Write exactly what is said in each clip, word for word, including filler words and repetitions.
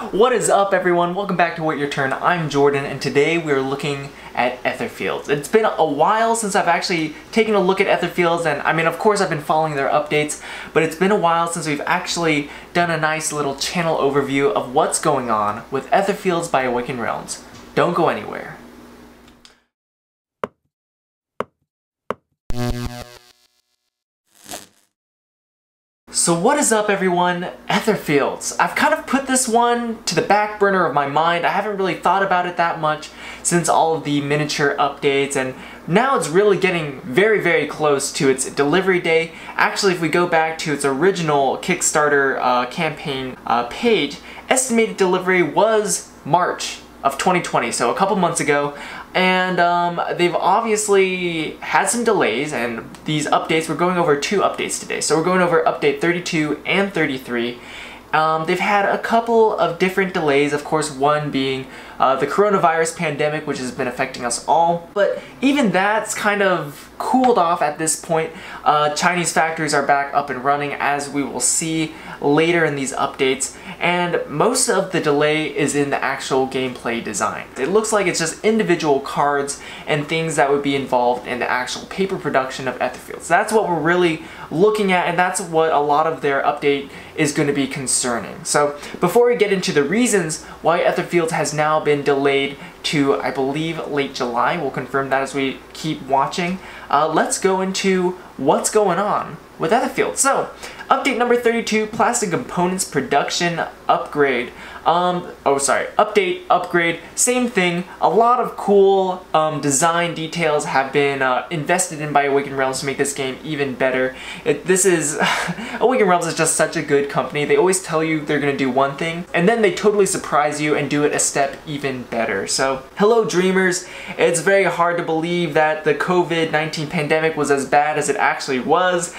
What is up, everyone? Welcome back to Wait Your Turn. I'm Jordan, and today we're looking at Etherfields. It's been a while since I've actually taken a look at Etherfields, and I mean, of course, I've been following their updates, but it's been a while since we've actually done a nice little channel overview of what's going on with Etherfields by Awaken Realms. Don't go anywhere. So what is up, everyone? Etherfields. I've kind of put this one to the back burner of my mind. I haven't really thought about it that much since all of the miniature updates, and now it's really getting very, very close to its delivery day. Actually, if we go back to its original Kickstarter uh, campaign uh, page, estimated delivery was March of twenty twenty, so a couple months ago. And um, they've obviously had some delays, and these updates, we're going over two updates today. So we're going over update thirty-two and thirty-three. Um, they've had a couple of different delays, of course, one being uh, the coronavirus pandemic, which has been affecting us all. But even that's kind of cooled off at this point. Uh, Chinese factories are back up and running, as we will see later in these updates. And most of the delay is in the actual gameplay design. It looks like it's just individual cards and things that would be involved in the actual paper production of Etherfields. That's what we're really looking at, and that's what a lot of their update is going to be concerning. So before we get into the reasons why Etherfields has now been delayed to, I believe, late July, we'll confirm that as we keep watching, uh, let's go into what's going on with Etherfields. So, update number thirty-two, plastic components production upgrade. Um, oh sorry, update, upgrade, same thing. A lot of cool um, design details have been uh, invested in by Awaken Realms to make this game even better. It, this is, Awaken Realms is just such a good company. They always tell you they're gonna do one thing, and then they totally surprise you and do it a step even better. So, hello dreamers. It's very hard to believe that the COVID nineteen pandemic was as bad as it actually was.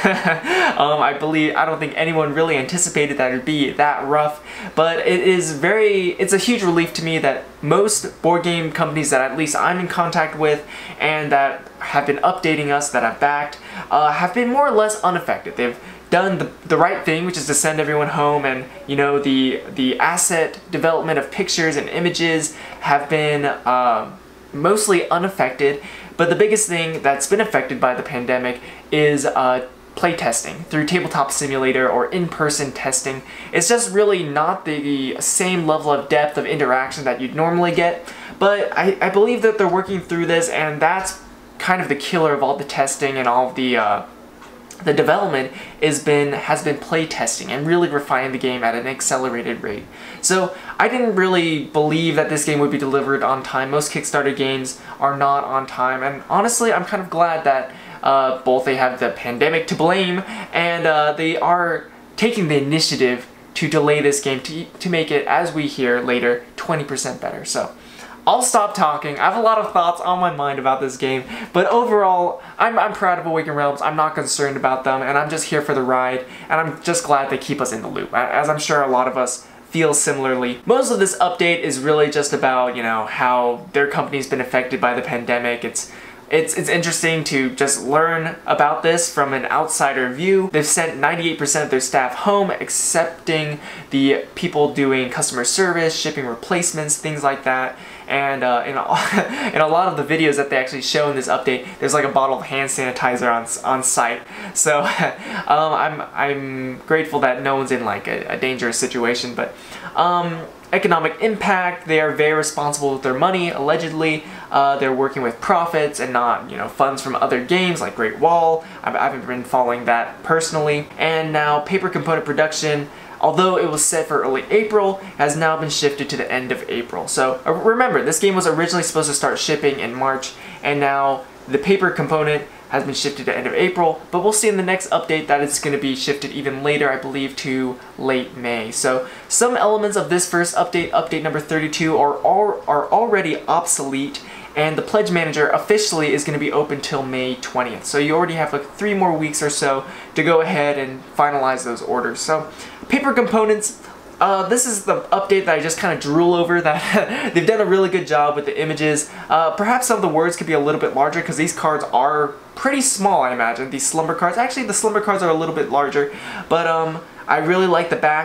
um, I believe, I don't think anyone really anticipated that it would be that rough, but it is very, it's a huge relief to me that most board game companies that at least I'm in contact with and that have been updating us, that I've backed, uh, have been more or less unaffected. They've done the, the right thing, which is to send everyone home, and you know, the, the asset development of pictures and images have been uh, mostly unaffected. But the biggest thing that's been affected by the pandemic is uh, playtesting through Tabletop Simulator or in-person testing. It's just really not the same level of depth of interaction that you'd normally get, but I, I believe that they're working through this, and that's kind of the killer of all the testing and all of the uh, the development is been has been playtesting and really refining the game at an accelerated rate. So I didn't really believe that this game would be delivered on time. Most Kickstarter games are not on time, and honestly, I'm kind of glad that Uh, both they have the pandemic to blame, and uh, they are taking the initiative to delay this game to, to make it, as we hear later, twenty percent better. So, I'll stop talking. I have a lot of thoughts on my mind about this game, but overall, I'm, I'm proud of Awaken Realms. I'm not concerned about them, and I'm just here for the ride, and I'm just glad they keep us in the loop, as I'm sure a lot of us feel similarly. Most of this update is really just about, you know, how their company's been affected by the pandemic. It's It's, it's interesting to just learn about this from an outsider view. They've sent ninety-eight percent of their staff home, excepting the people doing customer service, shipping replacements, things like that. And uh, in, a, in a lot of the videos that they actually show in this update, there's like a bottle of hand sanitizer on, on site. So um, I'm, I'm grateful that no one's in like a, a dangerous situation, but um, economic impact, they are very responsible with their money, allegedly. Uh, they're working with profits and not, you know, funds from other games like Great Wall. I've, I haven't been following that personally. And now paper component production, although it was set for early April, has now been shifted to the end of April. So uh, remember, this game was originally supposed to start shipping in March, and now the paper component has been shifted to end of April, but we'll see in the next update that it's going to be shifted even later, I believe, to late May. So some elements of this first update, update number thirty-two, are, are, are already obsolete, and the Pledge Manager officially is going to be open till May twentieth. So you already have like three more weeks or so to go ahead and finalize those orders. So paper components, Uh, this is the update that I just kind of drool over, that they've done a really good job with the images. Uh, perhaps some of the words could be a little bit larger because these cards are pretty small, I imagine. These slumber cards, actually the slumber cards are a little bit larger, but um, I really like the back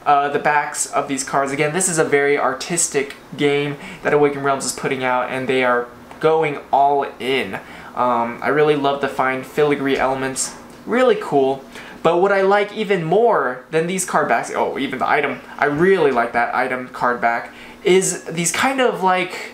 uh, the backs of these cards. Again, this is a very artistic game that Awaken Realms is putting out, and they are going all in. Um, I really love the fine filigree elements. Really cool. But what I like even more than these card backs, oh, even the item, I really like that item card back, is these kind of like,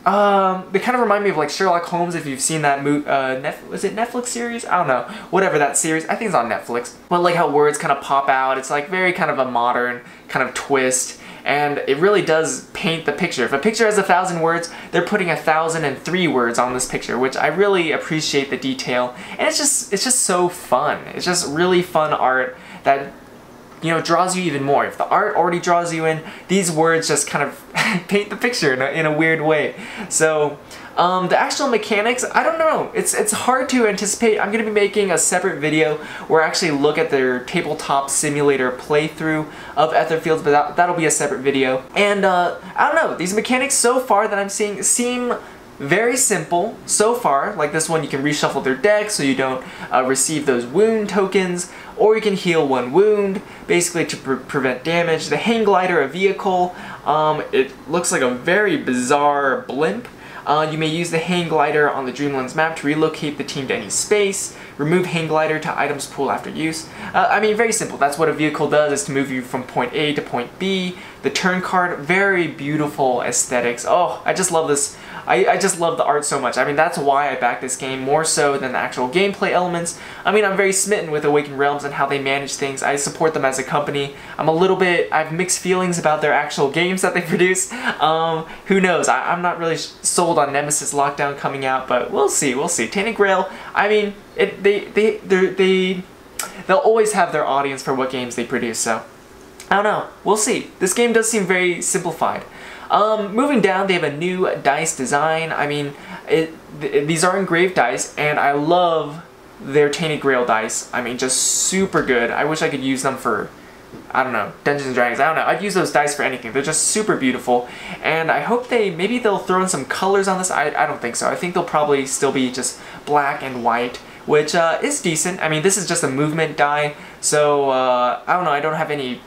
um, they kind of remind me of like Sherlock Holmes, if you've seen that movie, uh, Netf was it Netflix series? I don't know. Whatever that series, I think it's on Netflix. But like how words kind of pop out, it's like very kind of a modern kind of twist. And it really does paint the picture. If a picture has a thousand words, they're putting a thousand and three words on this picture, which I really appreciate the detail. And it's just, it's just so fun. It's just really fun art that, you know, draws you even more. If the art already draws you in, these words just kind of paint the picture in a, in a weird way. So, um, the actual mechanics, I don't know. It's it's hard to anticipate. I'm going to be making a separate video where I actually look at their tabletop simulator playthrough of Etherfields, but that, that'll be a separate video. And, uh, I don't know. These mechanics so far that I'm seeing seem very simple so far. Like this one, you can reshuffle their deck so you don't uh, receive those wound tokens, or you can heal one wound, basically to pre prevent damage. The hang glider, a vehicle, um, it looks like a very bizarre blimp. Uh, you may use the hang glider on the Dreamlands map to relocate the team to any space. Remove hang glider to items pool after use. Uh, I mean, very simple. That's what a vehicle does, is to move you from point A to point B. The turn card, very beautiful aesthetics. Oh, I just love this. I, I just love the art so much. I mean, that's why I back this game more so than the actual gameplay elements. I mean, I'm very smitten with Awaken Realms and how they manage things. I support them as a company. I'm a little bit, I have mixed feelings about their actual games that they produce. Um, who knows? I, I'm not really sold on Nemesis Lockdown coming out, but we'll see, we'll see. Tainted Grail, I mean, it, they, they, they, they'll always have their audience for what games they produce, so I don't know. We'll see. This game does seem very simplified. Um, moving down, they have a new dice design. I mean, it, th these are engraved dice, and I love their Tainted Grail dice. I mean, just super good. I wish I could use them for, I don't know, Dungeons and Dragons. I don't know. I'd use those dice for anything. They're just super beautiful, and I hope they, maybe they'll throw in some colors on this. I, I don't think so. I think they'll probably still be just black and white, which uh, is decent. I mean, this is just a movement die, so uh, I don't know. I don't have any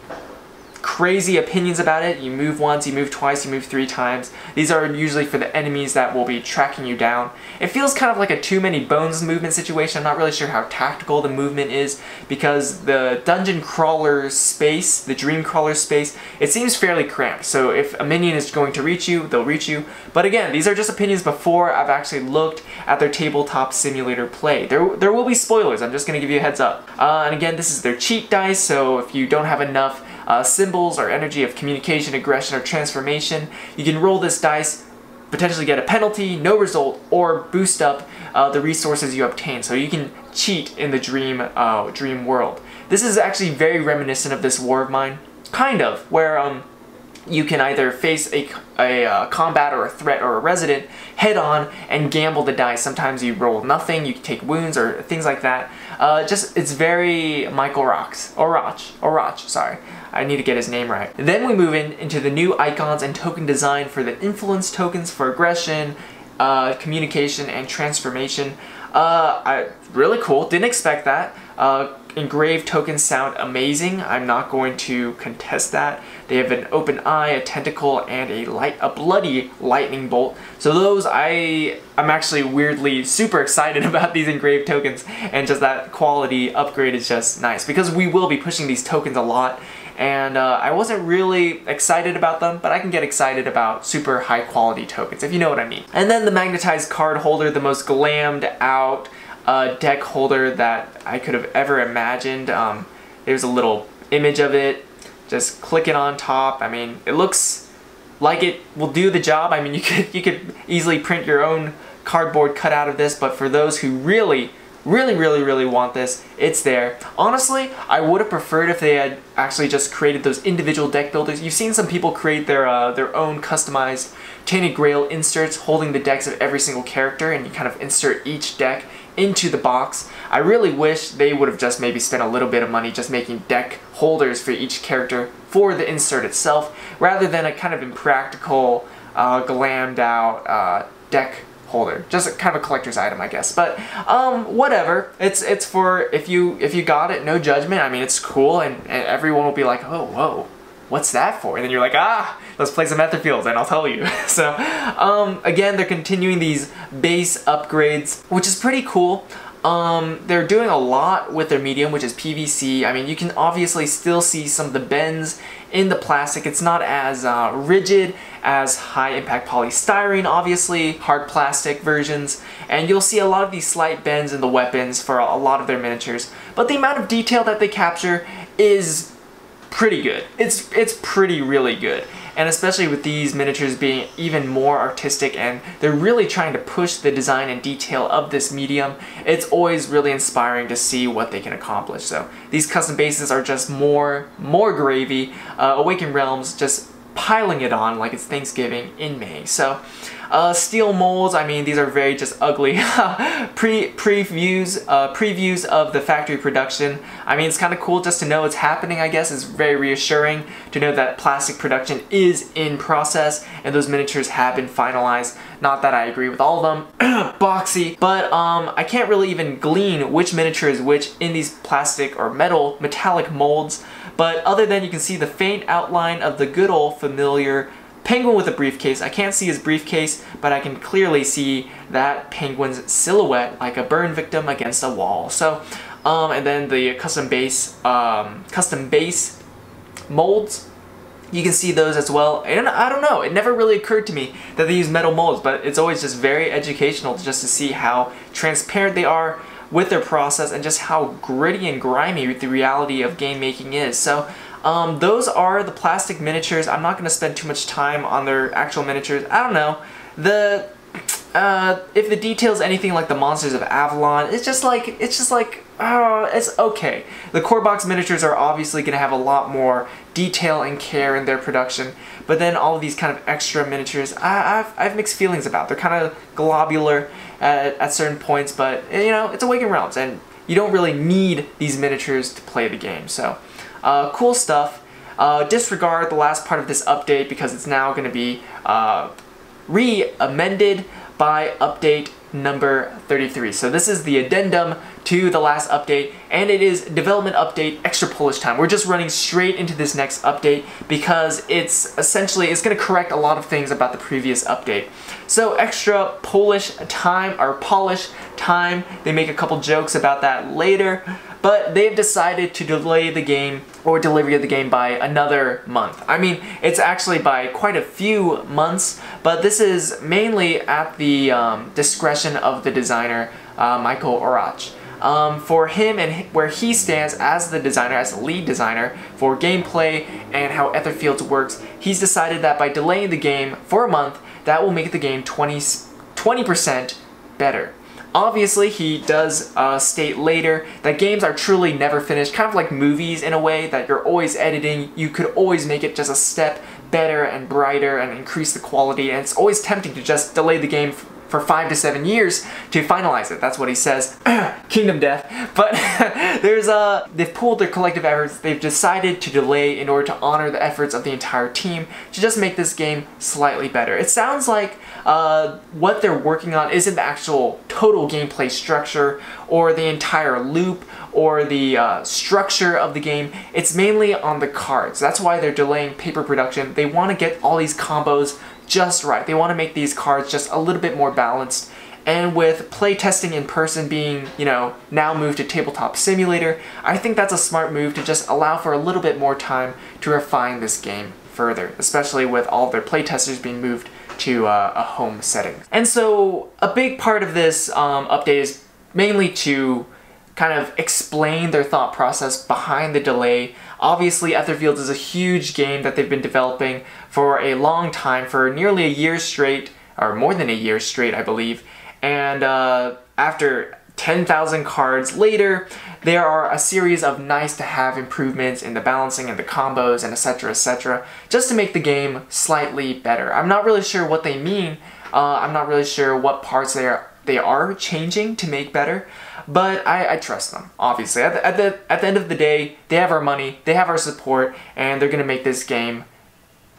crazy opinions about it. You move once, you move twice, you move three times. These are usually for the enemies that will be tracking you down. It feels kind of like a too many bones movement situation. I'm not really sure how tactical the movement is, because the dungeon crawler space, the dream crawler space, it seems fairly cramped. So if a minion is going to reach you, they'll reach you. But again, these are just opinions before I've actually looked at their tabletop simulator play. There, there will be spoilers. I'm just going to give you a heads up. Uh, and again, this is their cheat dice, so if you don't have enough Uh, symbols or energy of communication, aggression, or transformation, you can roll this dice, potentially get a penalty, no result, or boost up uh, the resources you obtain. So you can cheat in the dream, uh, dream world. This is actually very reminiscent of this War of Mine, kind of, where um, you can either face a, a uh, combat or a threat or a resident head on and gamble the dice. Sometimes you roll nothing, you can take wounds or things like that. Uh, just, it's very Michael Rocks, or Roch, or Roch, sorry. I need to get his name right. Then we move in into the new icons and token design for the influence tokens for aggression, uh, communication, and transformation. Uh, I, really cool, didn't expect that. Uh, engraved tokens sound amazing. I'm not going to contest that. They have an open eye, a tentacle, and a light, a bloody lightning bolt. So those, I, I'm actually weirdly super excited about these engraved tokens, and just that quality upgrade is just nice, because we will be pushing these tokens a lot. And uh, I wasn't really excited about them, but I can get excited about super high quality tokens, if you know what I mean. And then the magnetized card holder, the most glammed out uh, deck holder that I could have ever imagined. Um, there's a little image of it, just click it on top. I mean, it looks like it will do the job. I mean, you could, you could easily print your own cardboard cut out of this, but for those who really Really, really, really want this, it's there. Honestly, I would have preferred if they had actually just created those individual deck builders. You've seen some people create their uh, their own customized Tainted Grail inserts holding the decks of every single character, and you kind of insert each deck into the box. I really wish they would have just maybe spent a little bit of money just making deck holders for each character for the insert itself, rather than a kind of impractical, uh, glammed out uh, deck holder. Just a, kind of a collector's item, I guess. But um, whatever. It's it's for, if you if you got it, no judgment. I mean, it's cool, and, and everyone will be like, oh, whoa, what's that for? And then you're like, ah, let's play some Etherfields and I'll tell you. So um, again, they're continuing these base upgrades, which is pretty cool. Um, they're doing a lot with their medium, which is P V C. I mean, you can obviously still see some of the bends in the plastic. It's not as uh, rigid as high impact polystyrene, obviously, hard plastic versions. And you'll see a lot of these slight bends in the weapons for a lot of their miniatures. But the amount of detail that they capture is pretty good. It's, it's pretty, really good. And especially with these miniatures being even more artistic, and they're really trying to push the design and detail of this medium, it's always really inspiring to see what they can accomplish. So these custom bases are just more, more gravy. Uh, Awaken Realms just piling it on like it's Thanksgiving in May. So uh, steel molds, I mean, these are very just ugly pre previews uh, previews of the factory production. I mean, it's kind of cool just to know it's happening, I guess. It's very reassuring to know that plastic production is in process and those miniatures have been finalized. Not that I agree with all of them, boxy, but um, I can't really even glean which miniature is which in these plastic or metal metallic molds. But other than you can see the faint outline of the good old familiar penguin with a briefcase. I can't see his briefcase, but I can clearly see that penguin's silhouette like a burn victim against a wall. So, um, and then the custom base, um, custom base molds, you can see those as well. And I don't know, it never really occurred to me that they use metal molds, but it's always just very educational just to see how transparent they are with their process and just how gritty and grimy the reality of game making is. So um, those are the plastic miniatures. I'm not going to spend too much time on their actual miniatures. I don't know. The uh, if the detail's anything like the Monsters of Avalon, it's just like, it's just like, oh, it's okay. The core box miniatures are obviously going to have a lot more detail and care in their production, but then all of these kind of extra miniatures, I, I've, I have mixed feelings about. They're kind of globular at, at certain points, but you know, it's Awaken Realms, and you don't really need these miniatures to play the game. So, uh, cool stuff. Uh, disregard the last part of this update because it's now going to be uh, re-amended by update number thirty-three. So this is the addendum to the last update, and it is development update extra polish time. We're just running straight into this next update because it's essentially, it's going to correct a lot of things about the previous update. So extra polish time, or polish time, they make a couple jokes about that later, but they've decided to delay the game or delivery of the game by another month. I mean, it's actually by quite a few months, but this is mainly at the um, discretion of the designer, uh, Michael Orach. Um, for him and where he stands as the designer, as the lead designer for gameplay and how Etherfields works, he's decided that by delaying the game for a month, that will make the game twenty percent better. Obviously, he does uh, state later that games are truly never finished, kind of like movies in a way, that you're always editing. You could always make it just a step better and brighter and increase the quality, and it's always tempting to just delay the game for five to seven years to finalize it. That's what he says. Kingdom death. But there's a, they've pooled their collective efforts. They've decided to delay in order to honor the efforts of the entire team to just make this game slightly better. It sounds like uh, what they're working on isn't the actual total gameplay structure or the entire loop or the uh, structure of the game. It's mainly on the cards. That's why they're delaying paper production. They want to get all these combos just right. They want to make these cards just a little bit more balanced. And with playtesting in person being, you know, now moved to Tabletop Simulator, I think that's a smart move to just allow for a little bit more time to refine this game further, especially with all of their playtesters being moved to uh, a home setting. And so a big part of this um, update is mainly to kind of explain their thought process behind the delay. Obviously, Etherfields is a huge game that they've been developing for a long time, for nearly a year straight, or more than a year straight, I believe. And uh, after ten thousand cards later, there are a series of nice-to-have improvements in the balancing and the combos and et cetera, et cetera, just to make the game slightly better. I'm not really sure what they mean. Uh, I'm not really sure what parts they are, they are changing to make better. But I, I trust them, obviously. At the, at, the, at the end of the day, they have our money, they have our support, and they're going to make this game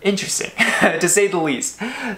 interesting, to say the least.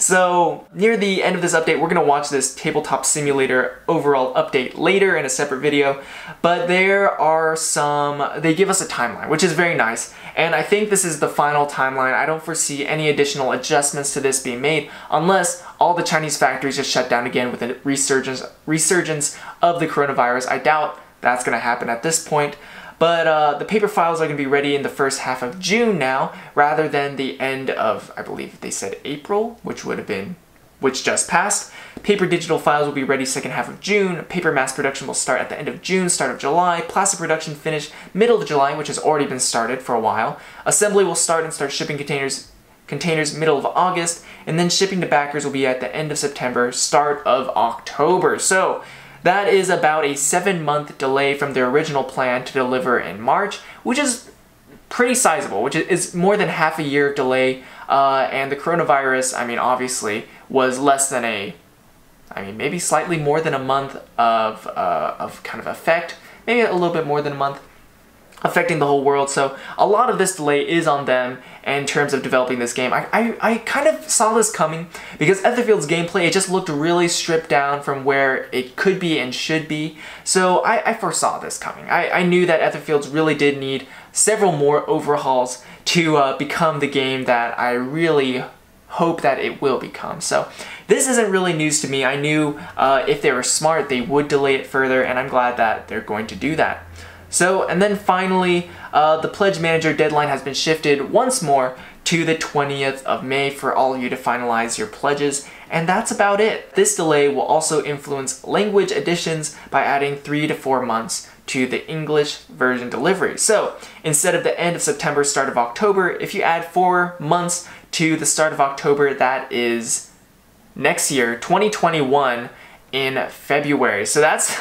So near the end of this update, we're gonna watch this Tabletop Simulator overall update later in a separate video, but there are some, they give us a timeline, which is very nice, and I think this is the final timeline. I don't foresee any additional adjustments to this being made unless all the Chinese factories just shut down again with a resurgence, resurgence of the coronavirus. I doubt that's gonna happen at this point. But uh, the paper files are going to be ready in the first half of June now, rather than the end of, I believe they said April, which would have been, which just passed. Paper digital files will be ready second half of June. Paper mass production will start at the end of June, start of July. Plastic production finish middle of July, which has already been started for a while. Assembly will start and start shipping containers containers middle of August, and then shipping to backers will be at the end of September, start of October. So that is about a seven month delay from their original plan to deliver in March, which is pretty sizable, which is more than half a year delay. Uh, and the coronavirus, I mean, obviously, was less than a, I mean, maybe slightly more than a month of, uh, of kind of effect, maybe a little bit more than a month, affecting the whole world. So a lot of this delay is on them in terms of developing this game. I, I, I kind of saw this coming because Etherfields gameplay, it just looked really stripped down from where it could be and should be. So I, I foresaw this coming. I, I knew that Etherfields really did need several more overhauls to uh, become the game that I really hope that it will become. So this isn't really news to me. I knew uh, if they were smart, they would delay it further, and I'm glad that they're going to do that. So, and then finally, uh, the Pledge Manager deadline has been shifted once more to the twentieth of May for all of you to finalize your pledges, and that's about it. This delay will also influence language additions by adding three to four months to the English version delivery. So, instead of the end of September, start of October, if you add four months to the start of October, that is next year, twenty twenty-one, in February. So that's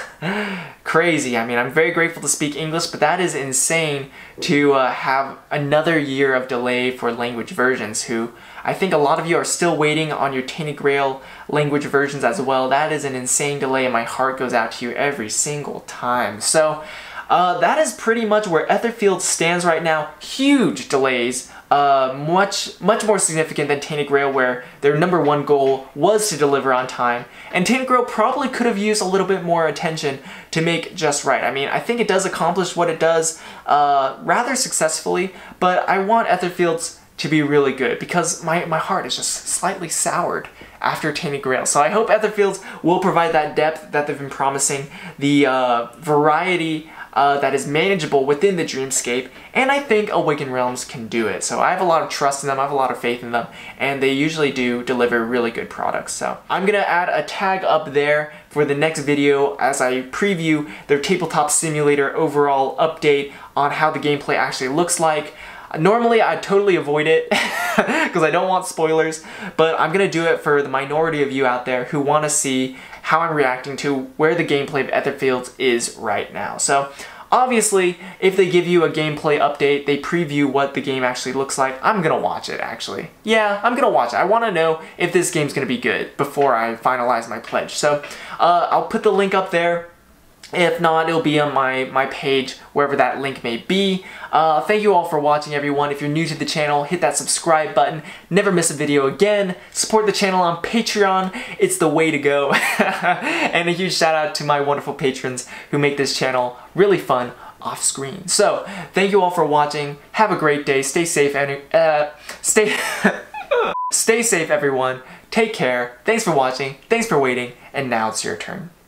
crazy. I mean, I'm very grateful to speak English, but that is insane to uh, have another year of delay for language versions, who I think a lot of you are still waiting on your Tainted Grail language versions as well. That is an insane delay, and my heart goes out to you every single time. So uh, that is pretty much where Etherfields stands right now. Huge delays. Uh, much, much more significant than Tainted Grail, where their number one goal was to deliver on time. And Tainted Grail probably could have used a little bit more attention to make just right. I mean, I think it does accomplish what it does uh, rather successfully, but I want Etherfields to be really good because my, my heart is just slightly soured after Tainted Grail. So I hope Etherfields will provide that depth that they've been promising, the uh, variety Uh, that is manageable within the dreamscape, and I think Awaken Realms can do it. So I have a lot of trust in them, I have a lot of faith in them, and they usually do deliver really good products. So I'm gonna add a tag up there for the next video as I preview their Tabletop Simulator overall update on how the gameplay actually looks like. Normally I'd totally avoid it because I don't want spoilers, but I'm gonna do it for the minority of you out there who want to see how I'm reacting to where the gameplay of Etherfields is right now. So obviously, if they give you a gameplay update, they preview what the game actually looks like, I'm gonna watch it actually. Yeah, I'm gonna watch it. I wanna know if this game's gonna be good before I finalize my pledge. So uh, I'll put the link up there. If not, it'll be on my, my page, wherever that link may be. Uh, thank you all for watching, everyone. If you're new to the channel, hit that subscribe button. Never miss a video again. Support the channel on Patreon. It's the way to go. And a huge shout out to my wonderful patrons who make this channel really fun off screen. So, thank you all for watching. Have a great day. Stay safe, and uh, stay, stay safe, everyone. Take care. Thanks for watching. Thanks for waiting. And now it's your turn.